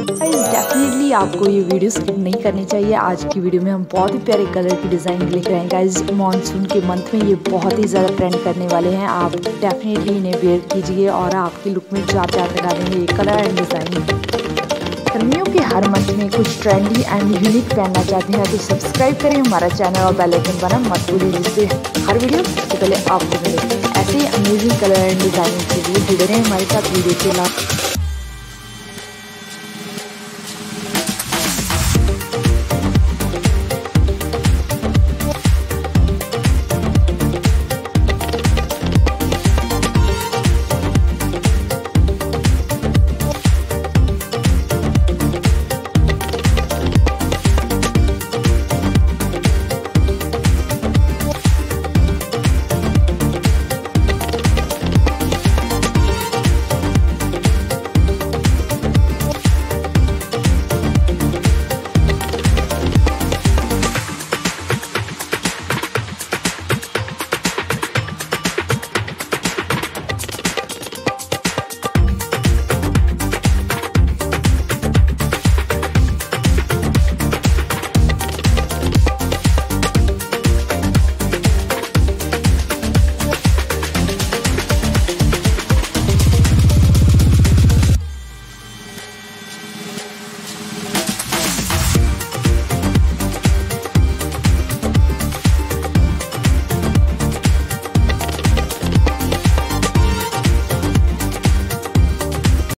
Definitely आपको ये video skip नहीं करनी चाहिए। आज की वीडियो में हम बहुत ही प्यारे कलर की डिज़ाइन लेकर आए हैं गाइस। मानसून के मंथ में ये बहुत ही ज़्यादा ट्रेंड करने वाले हैं। आप डेफिनेटली इन्हें वेयर कीजिए और आपकी लुक में जान लगा देंगे ये कलर एंड डिज़ाइन। गर्मियों के हर मंथ में कुछ ट्रेंडी एंड यूनिक पहनना चाहते हैं तो सब्सक्राइब करें हमारा चैनल और बेल आइकन बटन मत भूलिए, जिससे हर वीडियो सबसे पहले आपको मिले। ऐसे ही अमेजिंग कलर एंड डिज़ाइन के लिए जुड़े रहें हमारे साथ वीडियो के लास्ट।